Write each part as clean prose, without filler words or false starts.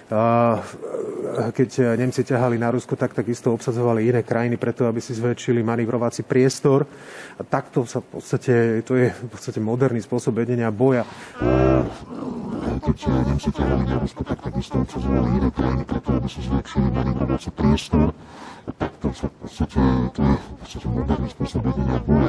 Keď Nemci ťahali na Rusko, tak takisto obsadzovali iné krajiny preto, aby si zväčšili manevrovací priestor. A takto sa v podstate, to je v podstate moderný spôsob vedenia boja. Keď Nemci ťahali na Rusko, tak takisto obsadzovali iné krajiny preto, aby si zväčšili manevrovací priestor. A takto sa v podstate, to je v podstate moderný spôsob vedenia boja.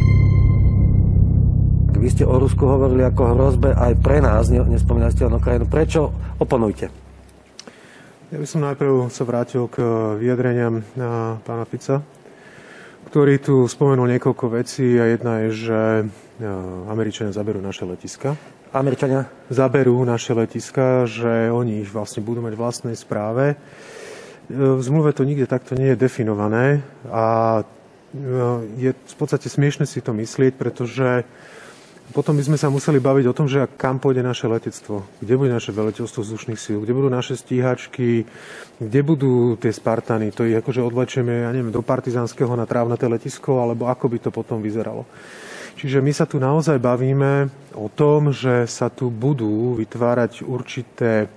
Vy ste o Rusku hovorili ako hrozbe aj pre nás, nespomínali ste o Ukrajinu. Prečo? Oponujte. Ja by som najprv sa vrátil k vyjadreniam pána Fica, ktorý tu spomenul niekoľko vecí a jedna je, že Američania zaberú naše letiska. Američania? Zaberú naše letiska, že oni ich vlastne budú mať v vlastnej správe. V zmluve to nikde takto nie je definované a je v podstate smiešne si to myslieť, pretože potom by sme sa museli baviť o tom, že kam pôjde naše letectvo, kde bude naše veliteľstvo vzdušných síl, kde budú naše stíhačky, kde budú tie Spartany, to ich akože odvlečieme, ja neviem, do Partizánskeho na trávnaté letisko, alebo ako by to potom vyzeralo. Čiže my sa tu naozaj bavíme o tom, že sa tu budú vytvárať určité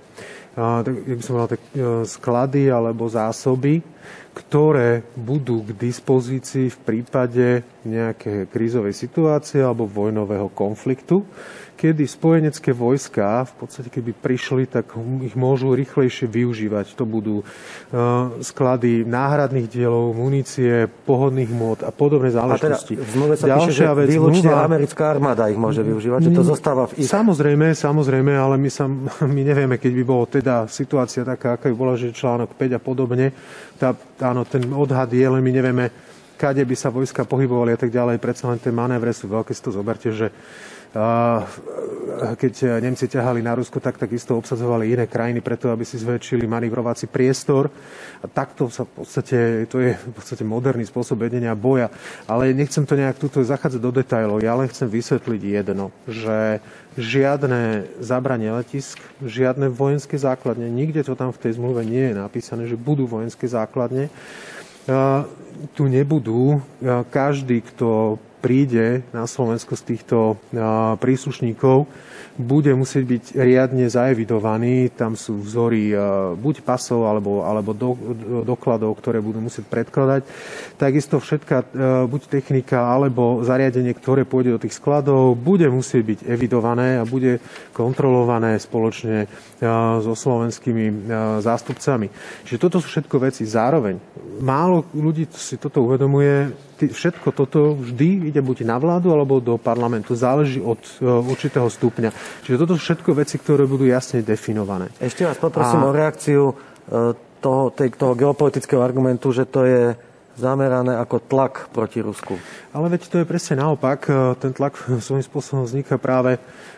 sklady alebo zásoby, ktoré budú k dispozícii v prípade nejakej krízovej situácie alebo vojnového konfliktu, kedy spojenecké vojská, v podstate keby prišli, tak ich môžu rýchlejšie využívať. To budú sklady náhradných dielov, munície, pohodných môd a podobné záležitosti. A teda v zmluve sa píše, že výlučne americká armáda ich môže využívať, že to zostáva v ich... Samozrejme, ale my nevieme, keď by bolo teda situácia taká, aká by bola, že článok 5 a podobne, áno, ten odhad je, len my nevieme, kade by sa vojska pohybovali a tak ďalej. Predsa len tie manévre sú veľké, si to zoberte, že keď Nemci ťahali na Rusko, tak takisto obsadzovali iné krajiny preto, aby si zväčšili manevrovací priestor. A takto sa v podstate, to je v podstate moderný spôsob vedenia boja. Ale nechcem to nejak tuto zachádzať do detailov. Ja len chcem vysvetliť jedno, že žiadne zabranie letisk, žiadne vojenské základne, nikde to tam v tej zmluve nie je napísané, že budú vojenské základne. Tu nebudú. Každý, kto príde na Slovensko z týchto príslušníkov, bude musieť byť riadne zaevidovaný. Tam sú vzory buď pasov, alebo dokladov, ktoré budú musieť predkladať. Takisto všetká, buď technika, alebo zariadenie, ktoré pôjde do tých skladov, bude musieť byť evidované a bude kontrolované spoločne so slovenskými zástupcami. Čiže toto sú všetko veci. Zároveň málo ľudí si toto uvedomuje. Všetko toto vždy ide buď na vládu, alebo do parlamentu. Záleží od určitého stupňa. Čiže toto sú všetko veci, ktoré budú jasne definované. Ešte vás poprosím o reakciu toho geopolitického argumentu, že to je zamerané ako tlak proti Rusku. Ale veď to je presne naopak. Ten tlak svojím spôsobom vzniká práve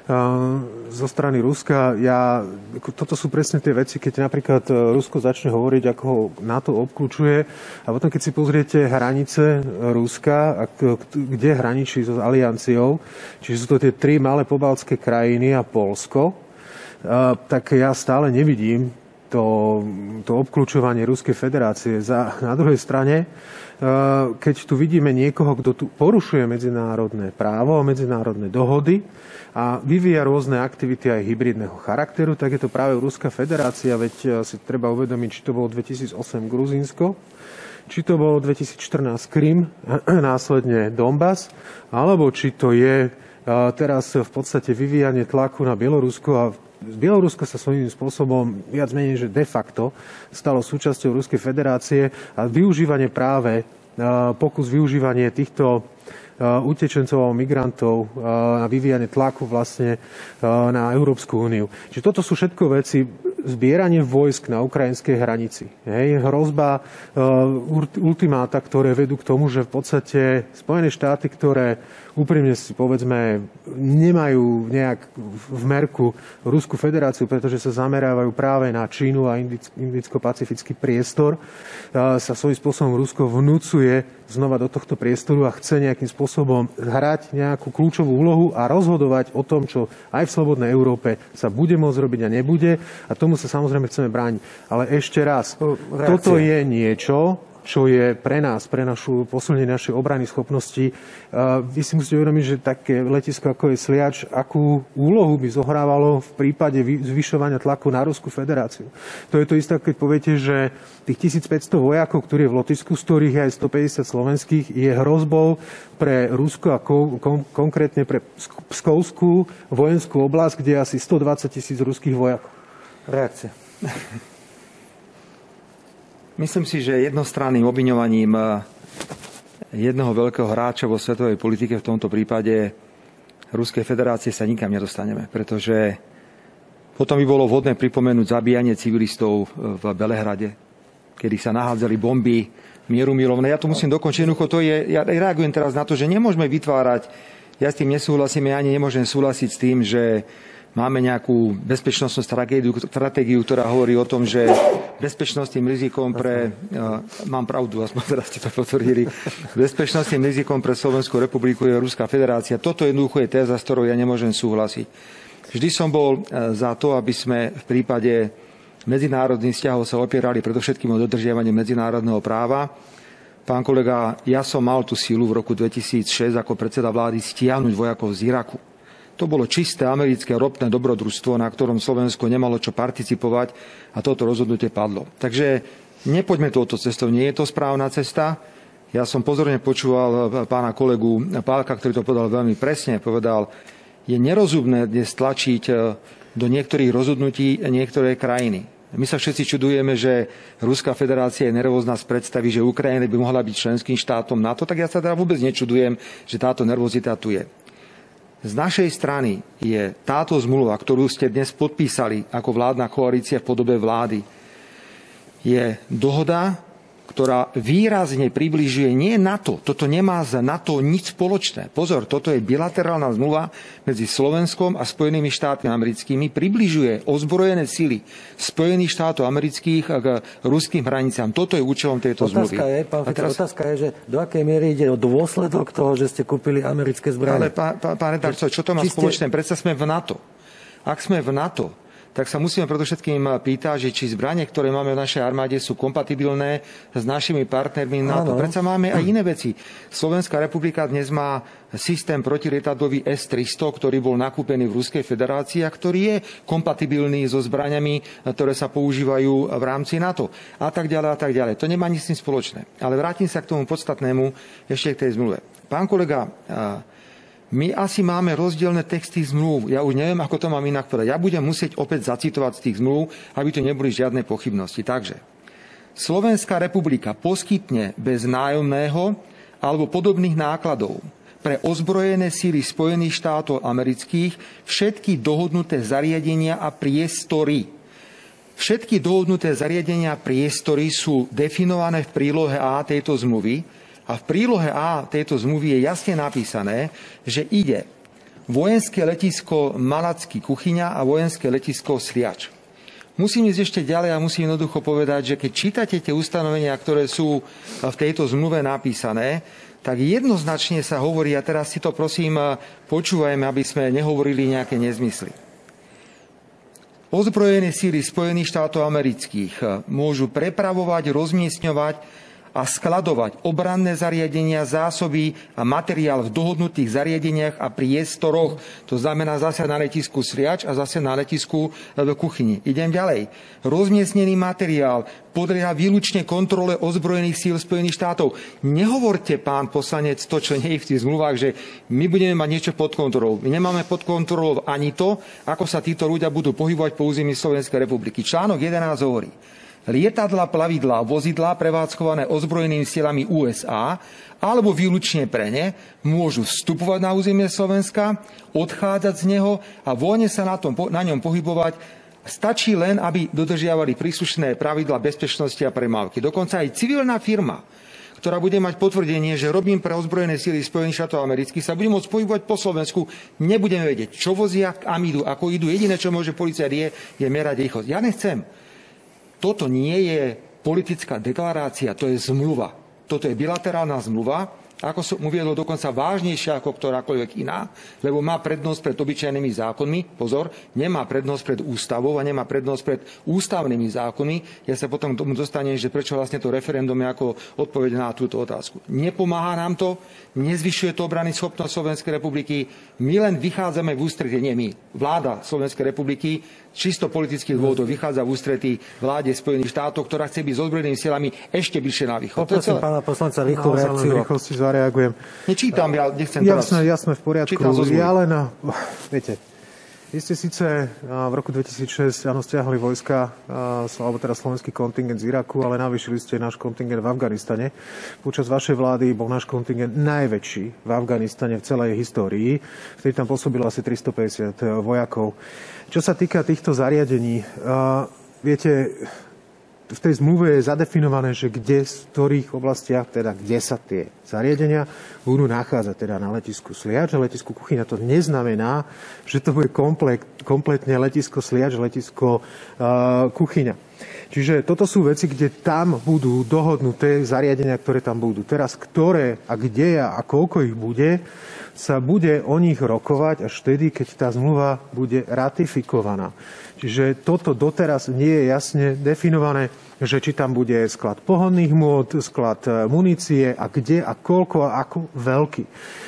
zo strany Ruska. Toto sú presne tie veci, keď napríklad Rusko začne hovoriť, ako ho NATO obklúčuje, a potom keď si pozriete hranice Ruska, kde hraničí so alianciou, čiže sú to tie 3 malé pobaltské krajiny a Poľsko, tak ja stále nevidím to obklúčovanie Ruskej federácie. Na druhej strane, keď tu vidíme niekoho, kto tu porušuje medzinárodné právo a medzinárodné dohody a vyvíja rôzne aktivity aj hybridného charakteru, tak je to práve Ruská federácia, veď si treba uvedomiť, či to bolo 2008 Gruzínsko, či to bolo 2014 Krym, následne Donbas, alebo či to je teraz v podstate vyvíjanie tlaku na Bielorusko a Bielorusko sa svojím spôsobom viac menej, že de facto stalo súčasťou Ruskej federácie a využívanie práve, pokus využívanie týchto utečencov a migrantov na vyvíjanie tlaku vlastne na Európsku úniu. Čiže toto sú všetko veci, zbieranie vojsk na ukrajinskej hranici. Hrozba ultimáta, ktoré vedú k tomu, že v podstate Spojené štáty, ktoré úprimne si povedzme nemajú nejak v merku Ruskú federáciu, pretože sa zamerávajú práve na Čínu a indicko-pacifický priestor, sa svojím spôsobom Rusko vnúcuje znova do tohto priestoru a chce nejakým spôsobom hrať nejakú kľúčovú úlohu a rozhodovať o tom, čo aj v slobodnej Európe sa bude môcť robiť a nebude. A tomu sa samozrejme chceme brániť. Ale ešte raz, toto je niečo, čo je pre nás, pre našu posilnenie našej obrany schopnosti. Vy si musíte uvedomiť, že také letisko ako je Sliač, akú úlohu by zohrávalo v prípade zvyšovania tlaku na Ruskú federáciu. To je to isté, keď poviete, že tých 1500 vojakov, ktorí je v Lotisku, z ktorých je aj 150 slovenských, je hrozbou pre Rusko a konkrétne pre Pskovskú vojenskú oblasť, kde je asi 120 000 ruských vojakov. Reakcia. Myslím si, že jednostranným obviňovaním jedného veľkého hráča vo svetovej politike, v tomto prípade Ruskej federácie, sa nikam nedostaneme, pretože potom by bolo vhodné pripomenúť zabíjanie civilistov v Belehrade, kedy sa nahádzali bomby mierumilovné. Ja to musím dokončiť, ja reagujem teraz na to, že nemôžeme vytvárať, ja s tým nesúhlasím, ja ani nemôžem súhlasiť s tým, že máme nejakú bezpečnostnú stratégiu, ktorá hovorí o tom, že bezpečnostným rizikom mám pravdu, aspoň teraz ste to potvrdili, bezpečnostným rizikom pre Slovenskú republiku je Ruská federácia. Toto jednoducho je téza, s ktorou ja nemôžem súhlasiť. Vždy som bol za to, aby sme v prípade medzinárodných vzťahov sa opierali predovšetkým o dodržiavanie medzinárodného práva. Pán kolega, ja som mal tú silu v roku 2006 ako predseda vlády stiahnuť vojakov z Iraku. To bolo čisté americké ropné dobrodružstvo, na ktorom Slovensko nemalo čo participovať a toto rozhodnutie padlo. Takže nepoďme touto cestou, nie je to správna cesta. Ja som pozorne počúval pána kolegu Pálka, ktorý to povedal veľmi presne. Povedal, je nerozumné dnes tlačiť do niektorých rozhodnutí niektoré krajiny. My sa všetci čudujeme, že Ruská federácia je nervózna z predstavy, že Ukrajina by mohla byť členským štátom NATO, tak ja sa teda vôbec nečudujem, že táto nervozita tu je. Z našej strany je táto zmluva, ktorú ste dnes podpísali ako vládna koalícia v podobe vlády, je dohoda, ktorá výrazne približuje nie NATO. Toto nemá z NATO nič spoločné. Pozor, toto je bilaterálna zmluva medzi Slovenskom a Spojenými štátmi americkými. Približuje ozbrojené sily Spojených štátov amerických k ruským hranicám. Toto je účelom tejto zmluvy. Otázka je, že do akej miery ide o dôsledok toho, že ste kúpili americké zbrane. Ale pán redaktor, čo to má spoločné? Predsa sme v NATO. Ak sme v NATO, tak sa musíme predovšetkým pýtať, že či zbranie, ktoré máme v našej armáde, sú kompatibilné s našimi partnermi NATO. Predsa máme aj iné veci. Slovenská republika dnes má systém protilietadlový S-300, ktorý bol nakúpený v Ruskej federácii a ktorý je kompatibilný so zbraniami, ktoré sa používajú v rámci NATO. A tak ďalej, a tak ďalej. To nemá nič s tým spoločné. Ale vrátim sa k tomu podstatnému ešte k tej zmluve. Pán kolega, my asi máme rozdielne texty zmluv. Ja už neviem, ako to mám inak povedať. Ja budem musieť opäť zacitovať z tých zmluv, aby tu neboli žiadne pochybnosti. Takže Slovenská republika poskytne bez nájomného alebo podobných nákladov pre ozbrojené síly Spojených štátov amerických všetky dohodnuté zariadenia a priestory. Všetky dohodnuté zariadenia a priestory sú definované v prílohe A tejto zmluvy. A v prílohe A tejto zmluvy je jasne napísané, že ide vojenské letisko Malacký Kuchyňa a vojenské letisko Sliač. Musím ísť ešte ďalej a musím jednoducho povedať, že keď čítate tie ustanovenia, ktoré sú v tejto zmluve napísané, tak jednoznačne sa hovorí, a teraz si to prosím počúvajme, aby sme nehovorili nejaké nezmysly. Ozbrojené síly Spojených štátov amerických môžu prepravovať, rozmiestňovať a skladovať obranné zariadenia, zásoby a materiál v dohodnutých zariadeniach a priestoroch. To znamená zase na letisku Sliač a zase na letisku v Kuchyni. Idem ďalej. Rozmiestnený materiál podlieha výlučne kontrole ozbrojených síl Spojených štátov. Nehovorte, pán poslanec, to, čo nie je v tých zmluvách, že my budeme mať niečo pod kontrolou. My nemáme pod kontrolou ani to, ako sa títo ľudia budú pohybovať po území Slovenskej republiky. Článok 11 hovorí: lietadlá, plavidlá, vozidlá prevádzkované ozbrojenými silami USA alebo výlučne pre ne môžu vstupovať na územie Slovenska, odchádzať z neho a voľne sa na ňom pohybovať. Stačí len, aby dodržiavali príslušné pravidlá bezpečnosti a premávky. Dokonca aj civilná firma, ktorá bude mať potvrdenie, že robím pre ozbrojené síly Spojených štátov amerických, sa bude môcť pohybovať po Slovensku. Nebudeme vedieť, čo vozia, kam idú, ako idú. Jediné, čo môže polícia je merať rýchlosť. Ja nechcem. Toto nie je politická deklarácia, to je zmluva. Toto je bilaterálna zmluva ako som uviedol, dokonca vážnejšia ako ktorákoľvek iná, lebo má prednosť pred obyčajnými zákonmi, pozor, nemá prednosť pred ústavou a nemá prednosť pred ústavnými zákonmi. Ja sa potom k tomu dostanem, že prečo vlastne to referendum je ako odpoveď na túto otázku. Nepomáha nám to, nezvyšuje to obrany schopnosť Slovenskej republiky, my len vychádzame v ústretí, nie my, vláda Slovenskej republiky, čisto politických dôvodov vychádza v ústretí vláde Spojených štátov, ktorá chce byť s ozbrojenými silami ešte bližšie na východ. Poprosím pána poslanca rýchlu reakciu. Rýchlosti zareagujem. Nečítam, ja nechcem teraz. Jasné, v poriadku. Ja len, viete, vy ste síce v roku 2006 stiahli vojska, alebo teda slovenský kontingent z Iraku, ale navýšili ste náš kontingent v Afganistane. Počas vašej vlády bol náš kontingent najväčší v Afganistane v celej histórii. Vtedy tam pôsobilo asi 350 vojakov. Čo sa týka týchto zariadení, viete, v tej zmluve je zadefinované, že v ktorých oblastiach, teda kde sa tie zariadenia budú nachádzať, teda na letisku Sliač a letisku Kuchyňa. To neznamená, že to bude kompletne letisko Sliač, letisko Kuchyňa. Čiže toto sú veci, kde tam budú dohodnuté zariadenia, ktoré tam budú. Teraz ktoré a kde a koľko ich bude, sa bude o nich rokovať až vtedy, keď tá zmluva bude ratifikovaná. Čiže toto doteraz nie je jasne definované, že či tam bude sklad pohonných môd, sklad munície a kde a koľko a ako veľký.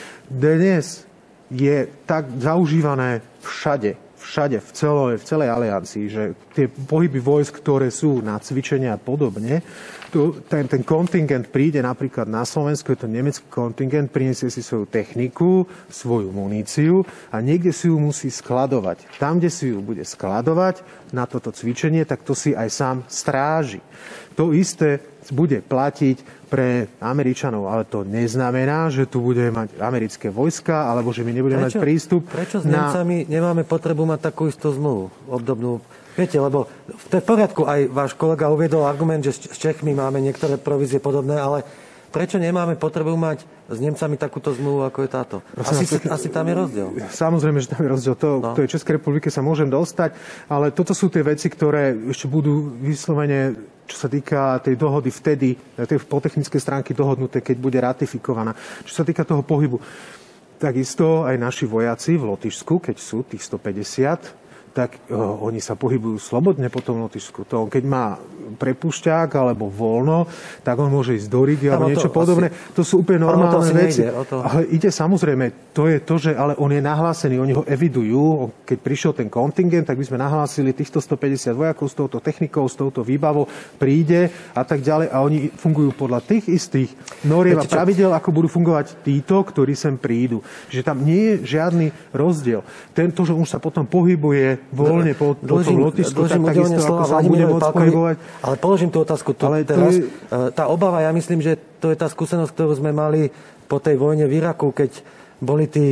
Dnes je tak zaužívané všade, v celej aliancii, že tie pohyby vojsk, ktoré sú na cvičenia a podobne, ten kontingent príde napríklad na Slovensku, je to nemecký kontingent, prinesie si svoju techniku, svoju muníciu a niekde si ju musí skladovať. Tam, kde si ju bude skladovať na toto cvičenie, tak to si aj sám stráži. To isté bude platiť pre Američanov, ale to neznamená, že tu budeme mať americké vojska, alebo že my nebudeme mať prístup. Prečo s Nemcami nemáme potrebu mať takú istú zmluvu, obdobnú? Viete, lebo v poriadku aj váš kolega uviedol argument, že s Čechmi máme niektoré provízie podobné, ale prečo nemáme potrebu mať s Nemcami takúto zmluvu, ako je táto? Asi tam je rozdiel. Samozrejme, že tam je rozdiel. To je Českej republike sa môžem dostať, ale toto sú tie veci, ktoré ešte budú vyslovene, čo sa týka tej dohody vtedy, po technickej stránke dohodnuté, keď bude ratifikovaná. Čo sa týka toho pohybu, takisto aj naši vojaci v Lotyšsku, keď sú tých 150, tak oni sa pohybujú slobodne po tom Lotyšsku. To, keď má prepúšťák alebo voľno, tak on môže ísť do Rigy alebo niečo podobné. To sú úplne normálne veci. Ale ide samozrejme, to je to, že ale on je nahlásený, oni ho evidujú. Keď prišiel ten kontingent, tak by sme nahlásili týchto 150 vojakov s touto technikou, s touto výbavou, príde a tak ďalej. A oni fungujú podľa tých istých noriem a pravidel, ako budú fungovať títo, ktorí sem prídu. Že tam nie je žiadny rozdiel. To, že už sa potom pohybuje voľne po tom Lotyšsku, tak takisto ako sa bude môcť pohybovať. Ale položím tú otázku teraz. Tá obava, ja myslím, že to je tá skúsenosť, ktorú sme mali po tej vojne v Iraku, keď boli tí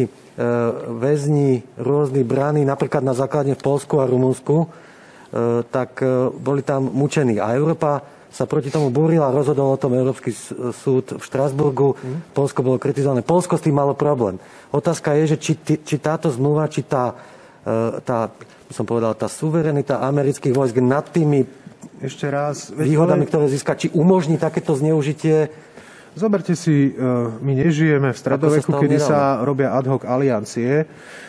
väzni rôzni braní, napríklad na základne v Poľsku a Rumunsku, tak boli tam mučení. A Európa sa proti tomu búrila, rozhodol o tom Európsky súd v Štrasburgu. Poľsko bolo kritizované. Poľsko s tým malo problém. Otázka je, že či táto zmluva, či tá suverenita amerických vojsk nad tými ešte raz výhodami, ktoré získa, či umožní takéto zneužitie. Zoberte si, my nežijeme v stredoveku, kedy sa robia ad hoc aliancie.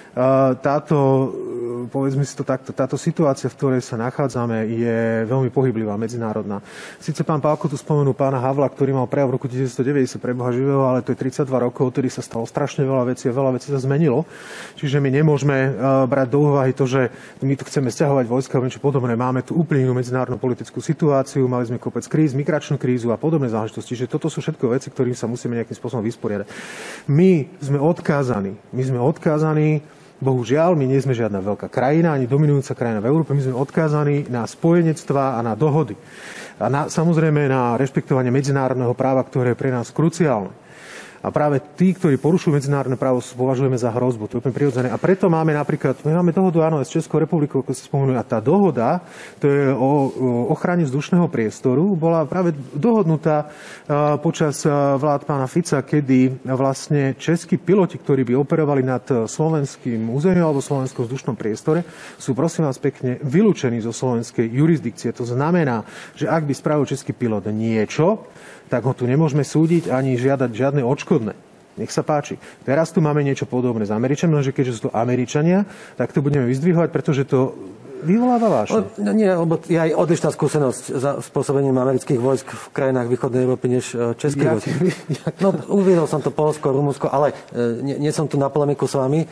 Povedzme si to takto, táto situácia, v ktorej sa nachádzame, je veľmi pohyblivá, medzinárodná. Sice pán Pálko tu spomenul pána Havla, ktorý mal prejav v roku 1990 pre Boha živého, ale to je 32 rokov, ktorý sa stalo strašne veľa vecí a veľa vecí sa zmenilo. Čiže my nemôžeme brať do úvahy to, že my tu chceme sťahovať vojska, niečo podobné. Máme tu úplne inú medzinárodnú politickú situáciu, mali sme kopec kríz, migračnú krízu a podobné záležitosti. Čiže toto sú všetko veci, ktorým sa musíme nejakým spôsobom vysporiadať. My sme odkázaní. Bohužiaľ, my nie sme žiadna veľká krajina, ani dominujúca krajina v Európe. My sme odkázaní na spojenectvá a na dohody. A samozrejme na rešpektovanie medzinárodného práva, ktoré je pre nás kruciálne. A práve tí, ktorí porušujú medzinárodné právo, považujeme za hrozbu. To je úplne prirodzené. A preto máme máme dohodu, áno, s Českou republikou, ako ste spomenuli. A tá dohoda, to je o ochrane vzdušného priestoru, bola práve dohodnutá počas vlád pána Fica, kedy vlastne českí piloti, ktorí by operovali nad slovenským územím alebo slovenskom vzdušnom priestore, sú prosím vás pekne vylúčení zo slovenskej jurisdikcie. To znamená, že ak by spravil český pilot niečo, tak ho tu nemôžeme súdiť ani žiadať žiadne odškodnenie. východné. Nech sa páči. Teraz tu máme niečo podobné s Američanmi, že keďže sú to Američania, tak to budeme vyzdvihovať, pretože to vyvoláva vášne. Nie, lebo je aj odlišná skúsenosť za spôsobením amerických vojsk v krajinách východnej Európy než českých vojsk. No, uviedol som to Poľsko, Rumunsko, ale nie som tu na polemiku s vami.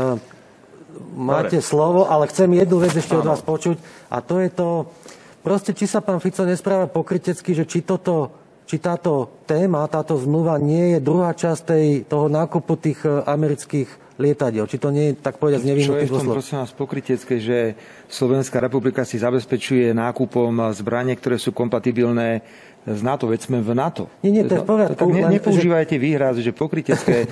Máte slovo, ale chcem jednu vec ešte od vás počuť a to je to, proste, či sa pán Fico nespráva pokrytecky, že či táto téma, táto zmluva nie je druhá časť toho nákupu tých amerických lietadiel. Či to nie je, tak povedať, nevyhnutý dôsledok. Čo je v tom, prosím vás, pokrytecké, že Slovenská republika si zabezpečuje nákupom zbranie, ktoré sú kompatibilné z NATO, veď sme v NATO. Nie, to je v poriadku. Tak nepoužívajte výraz, že pokrytecké.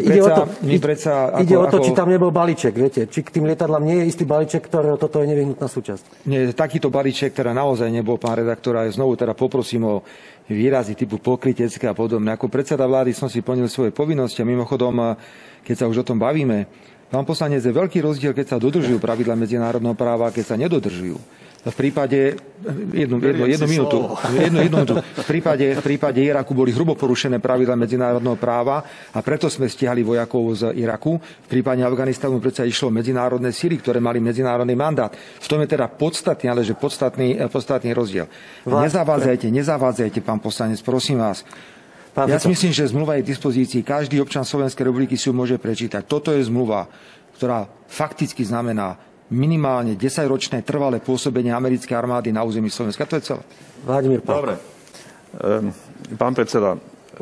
Ide o to, či tam nebol balíček, viete. Či k tým lietadlám nie je istý balíček, ktorého toto je nevyhnutná súčasť. Nie, takýto balíček, teda naozaj nebol, pán redaktor, a znovu teda poprosím o výrazy typu pokrytecké a podobne. Ako predseda vlády som si plnil svoje povinnosti a mimochodom, keď sa už o tom bavíme, pán poslanec, je veľký rozdiel, keď sa dodržujú pravidlá medzinárodného práva a keď sa nedodržujú. V prípade jednu minútu. V prípade Iraku boli hrubo porušené pravidlá medzinárodného práva a preto sme stiahli vojakov z Iraku. V prípade Afganistanu predsa išlo medzinárodné sily, ktoré mali medzinárodný mandát. V tom je teda podstatný, ale že podstatný rozdiel. Nezavádzajte, pán poslanec, prosím vás. Ja si myslím, že zmluva je k dispozícii. Každý občan Slovenskej republiky si ju môže prečítať. Toto je zmluva, ktorá fakticky znamená minimálne 10-ročné trvalé pôsobenie americkej armády na území Slovenska. To je celé. Vladimír Pálko. Dobre. Pán predseda,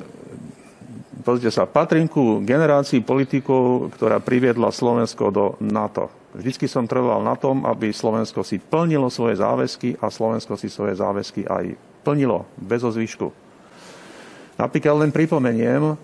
pozrite sa, patrím ku generácii politikov, ktorá priviedla Slovensko do NATO. Vždycky som trval na tom, aby Slovensko si plnilo svoje záväzky a Slovensko si svoje záväzky aj plnilo, bez ozvyšku. Napríklad len pripomeniem,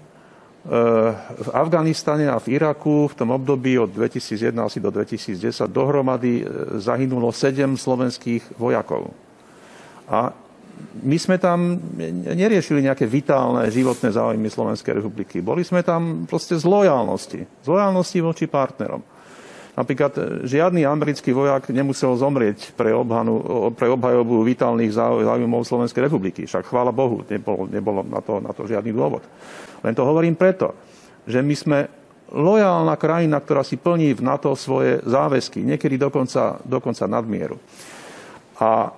v Afganistane a v Iraku v tom období od 2001 asi do 2010 dohromady zahynulo 7 slovenských vojakov. A my sme tam neriešili nejaké vitálne životné záujmy Slovenskej republiky. Boli sme tam proste z lojálnosti voči partnerom. Napríklad žiadny americký vojak nemusel zomrieť pre obhajobu vitálnych záujmov Slovenskej republiky. Však chvála Bohu, nebolo na to žiadny dôvod. Len to hovorím preto, že my sme lojálna krajina, ktorá si plní v NATO svoje záväzky, niekedy dokonca nadmieru. A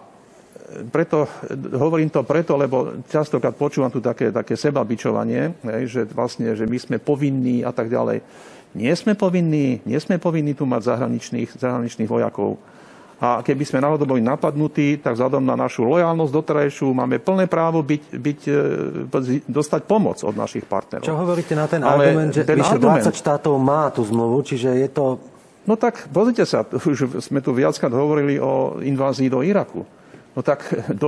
hovorím to preto, lebo častokrát počúvam tu také sebabičovanie, že vlastne, že my sme povinní a tak ďalej. Nie sme povinní tu mať zahraničných vojakov. A keby sme náhodou boli napadnutí, tak vzhľadom na našu lojálnosť doterajšiu máme plné právo dostať pomoc od našich partnerov. Čo hovoríte na ten argument, že vyše 20 štátov má tú zmluvu, čiže je to... No tak, pozrite sa, už sme tu viackrát hovorili o invázii do Iraku. No tak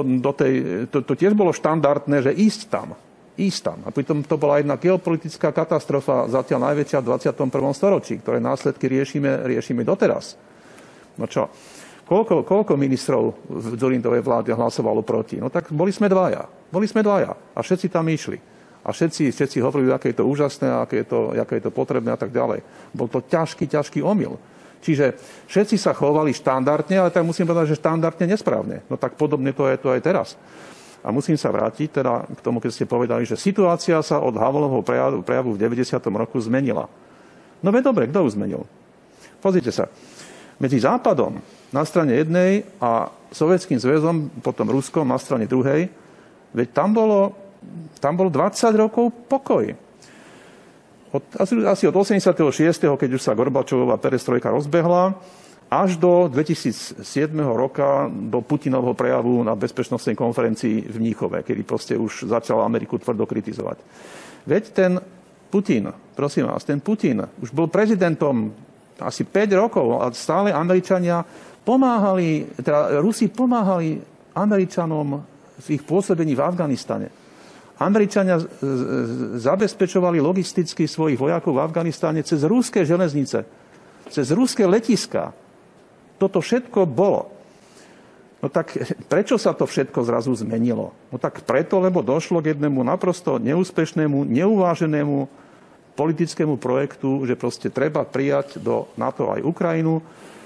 to tiež bolo štandardné, že ísť tam. A pritom to bola jedna geopolitická katastrofa, zatiaľ najväčšia v 21. storočí, ktoré následky riešime doteraz. No čo? Koľko ministrov v Dzurindovej vláde hlasovalo proti? No tak boli sme dvaja. A všetci tam išli. A všetci hovorili, aké je to úžasné, aké je to potrebné a tak ďalej. Bol to ťažký omyl. Čiže všetci sa chovali štandardne, ale tak musím povedať, že štandardne nesprávne. No tak podobne to je to aj teraz. A musím sa vrátiť teda k tomu, keď ste povedali, že situácia sa od Havlovho prejavu v 90. roku zmenila. No dobre, kto ju zmenil? Pozrite sa. Medzi Západom na strane jednej a Sovietským zväzom, potom Ruskom na strane druhej, veď tam bolo 20 rokov pokoj. Asi od 86., keď už sa Gorbačovová perestrojka rozbehla, až do 2007 roka, do Putinovho prejavu na bezpečnostnej konferencii v Mníchove, kedy proste už začal Ameriku tvrdo kritizovať. Veď ten Putin už bol prezidentom asi 5 rokov a stále Američania Rusi pomáhali Američanom v ich pôsobení v Afganistane. Američania zabezpečovali logisticky svojich vojakov v Afganistane cez ruské železnice, cez ruské letiská. Toto všetko bolo. No tak prečo sa to všetko zrazu zmenilo? No tak preto, lebo došlo k jednému naprosto neúspešnému, neuváženému politickému projektu, že proste treba prijať do NATO aj Ukrajinu.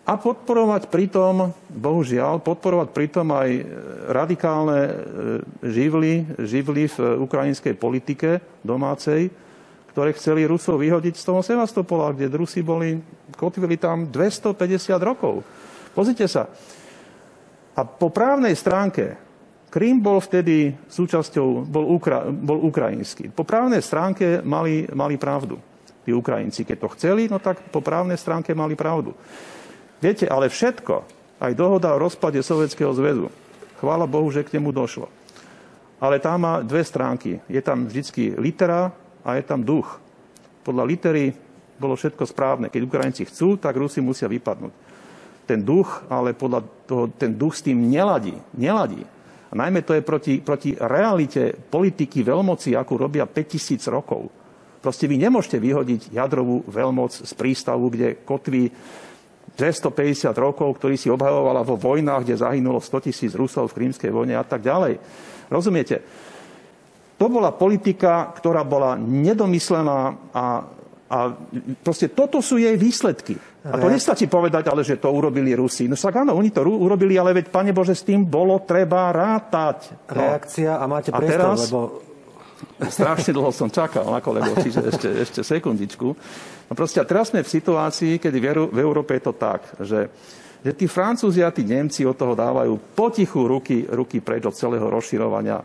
A podporovať pritom, bohužiaľ, aj radikálne živly v ukrajinskej politike domácej, ktoré chceli Rusov vyhodiť z toho Sevastopola, kde Rusi kotvili tam 250 rokov. Pozrite sa. A po právnej stránke Krym bol vtedy súčasťou, bol ukrajinský. Po právnej stránke mali pravdu. Tí Ukrajinci, keď to chceli, no tak po právnej stránke mali pravdu. Viete, ale všetko, aj dohoda o rozpade Sovietskeho zväzu, chvála Bohu, že k nemu došlo. Ale tá má dve stránky. Je tam vždycky litera a je tam duch. Podľa litery bolo všetko správne. Keď Ukrajinci chcú, tak Rusi musia vypadnúť. Ten duch, ale podľa toho, ten duch s tým neladí. A najmä to je proti realite politiky veľmoci, akú robia 5000 rokov. Proste vy nemôžete vyhodiť jadrovú veľmoc z prístavu, kde kotví 250 rokov, ktorý si obhajovala vo vojnách, kde zahynulo 100 000 Rusov v Krymskej vojne a tak ďalej. Rozumiete? To bola politika, ktorá bola nedomyslená a proste toto sú jej výsledky. A to nestačí povedať, ale že to urobili Rusi. No však áno, oni to urobili, ale veď, Pane Bože, s tým bolo treba rátať. No. Reakcia a máte priestor, lebo... Strašne dlho som čakal na kolegu, čiže ešte sekundičku. No proste, a teraz sme v situácii, kedy v Európe je to tak, že tí Francúzi a tí Nemci od toho dávajú potichu ruky preč od celého rozširovania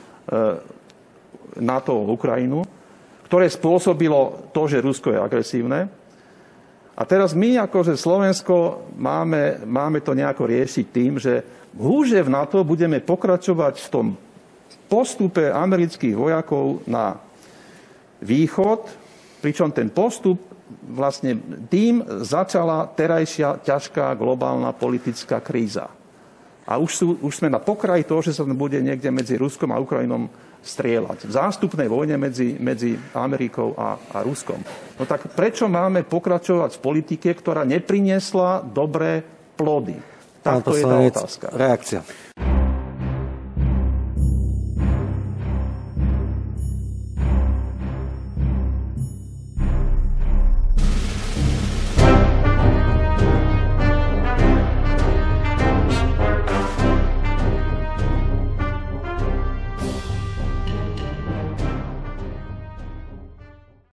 NATO o Ukrajinu, ktoré spôsobilo to, že Rusko je agresívne. A teraz my, akože Slovensko, máme to nejako riešiť tým, že húže v NATO budeme pokračovať v tom postupe amerických vojakov na východ, pričom ten postup vlastne tým začala terajšia ťažká globálna politická kríza. A už sme na pokraji toho, že sa bude niekde medzi Ruskom a Ukrajinom strieľať. V zástupnej vojne medzi Amerikou a Ruskom. No tak prečo máme pokračovať v politike, ktorá nepriniesla dobré plody? Tak to je tá otázka. Reakcia.